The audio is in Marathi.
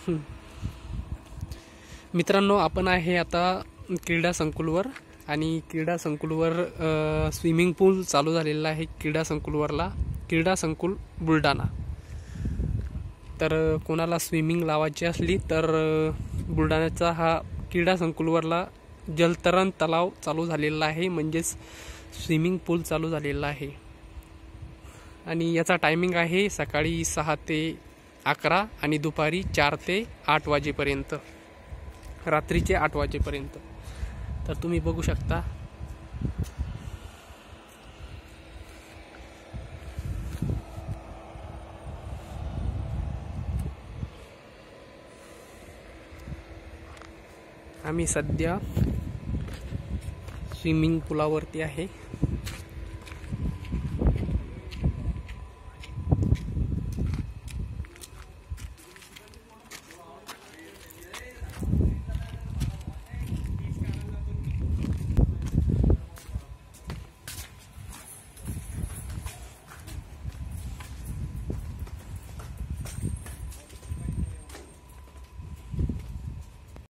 मित्रांनो, आपण आहे आता क्रीडा संकुलवर आणि क्रीडा संकुलवर स्विमिंग पूल चालू झालेला आहे। क्रीडा संकुल बुलढाणा। तर कोणाला स्विमिंग लावायची असली तर बुलढाण्याचा हा क्रीडा संकुलवरला जलतरण तलाव चालू झालेला आहे, म्हणजे स्विमिंग पूल चालू झालेला आहे। आणि याचा टायमिंग आहे सकाळी 6 ते 11 आणि दुपारी 4 ते 8 वाजेपर्यंत, रात्रीचे 8 वाजेपर्यंत। तर तुम्ही बघू शकता आम्ही सध्या स्विमिंग पूलावरती आहे।